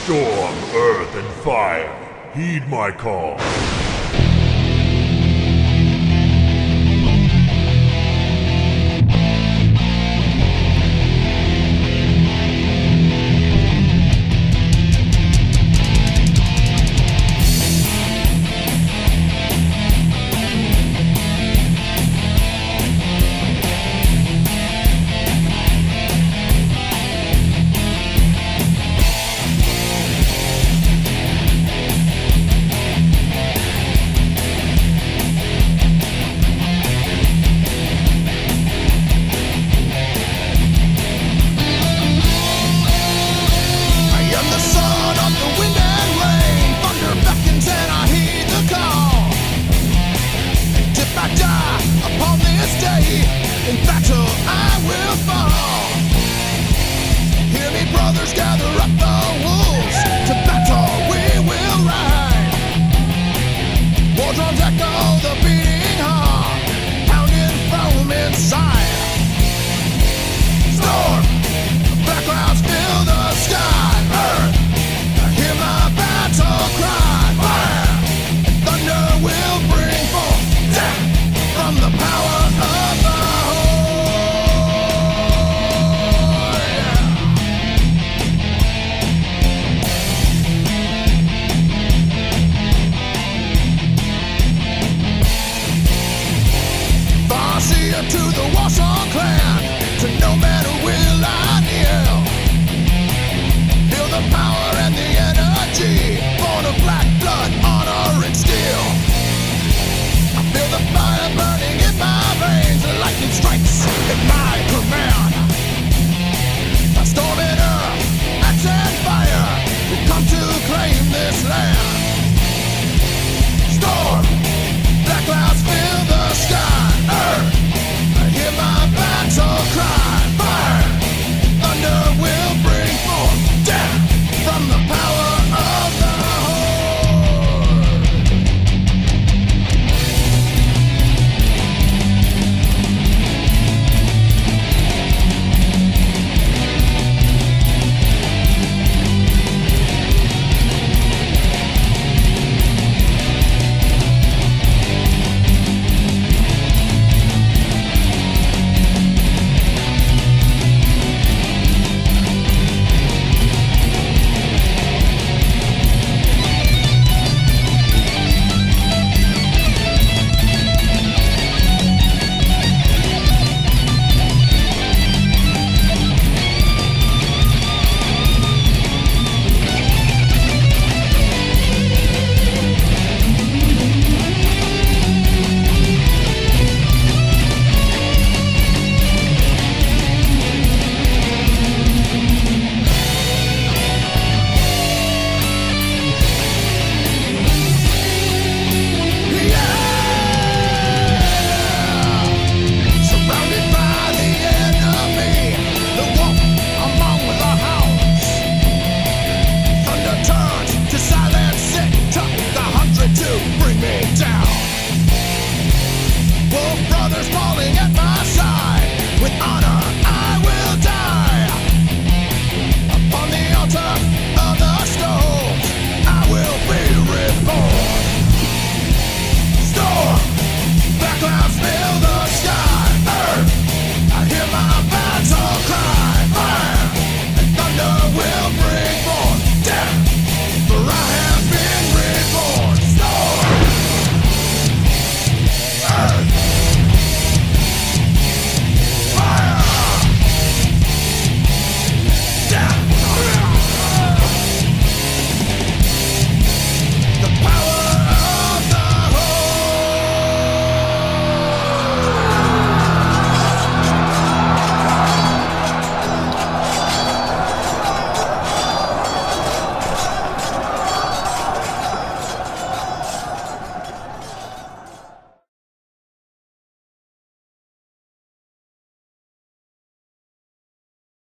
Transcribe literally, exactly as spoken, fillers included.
Storm, earth, and fire, heed my call. In battle I will fall. Hear me, brothers, gather up the wolves. To battle we will ride. War drums echo the beating heart, pounding from inside. Storm, black clouds fill the sky. Earth, hear my battle cry. Fire, and thunder will bring forth death from the power of the to the Warsong clan, to no man will I kneel. Feel the power and the energy, born of black blood, honor and steel. I feel the fire burning in my veins, the lightning strikes at my command. A storm in earth, axe and fire, we come to claim this land.